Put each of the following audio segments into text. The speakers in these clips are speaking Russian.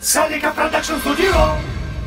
Salika Production Studio.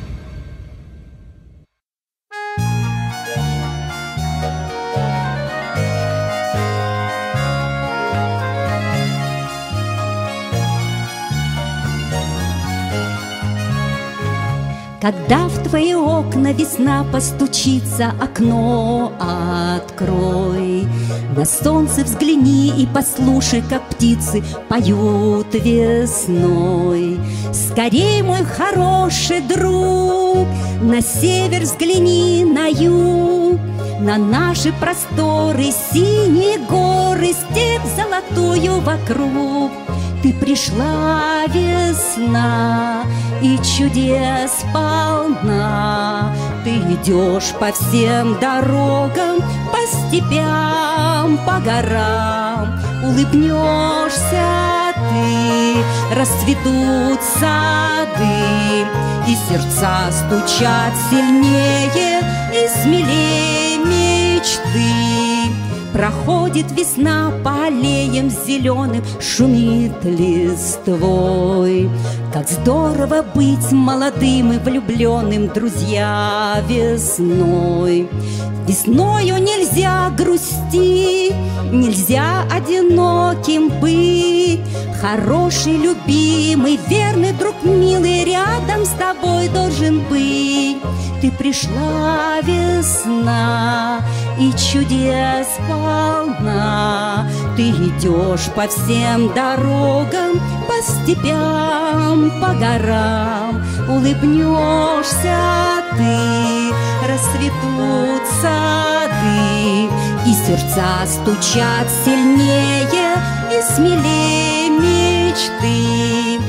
Когда в твои окна весна постучится, окно открой. На солнце взгляни и послушай, как птицы поют весной. Скорей, мой хороший друг, на север взгляни, на юг, на наши просторы, синие горы, степь золотую вокруг. Ты пришла, весна, и чудес полна. Ты идешь по всем дорогам, по степям, по горам. Улыбнешься ты, расцветут сады, и сердца стучат сильнее и смелее мечты. Проходит весна по аллеям зеленым, шумит листвой. Как здорово быть молодым и влюбленным, друзья, весной. Весною нельзя грустить, нельзя одиноким быть. Хороший, любимый, верный друг, милый, рядом с тобой должен быть. Ты пришла, весна, и чудес полна. Ты идешь по всем дорогам, по степям, по горам. Улыбнешься ты, расцветут сады, и сердца стучат сильнее и смелее мечты.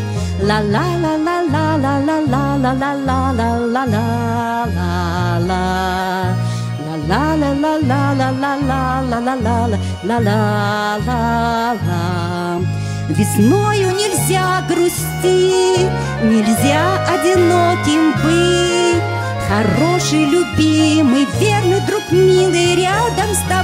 Ла-ла-ла-ла-ла-ла-ла-ла-ла-ла-ла-ла-ла-ла. Ла-ла-ла-ла-ла-ла-ла-ла-ла-ла-ла-ла-ла. Весною нельзя грустить, нельзя одиноким быть. Хороший, любимый, верный друг, милый, рядом с тобой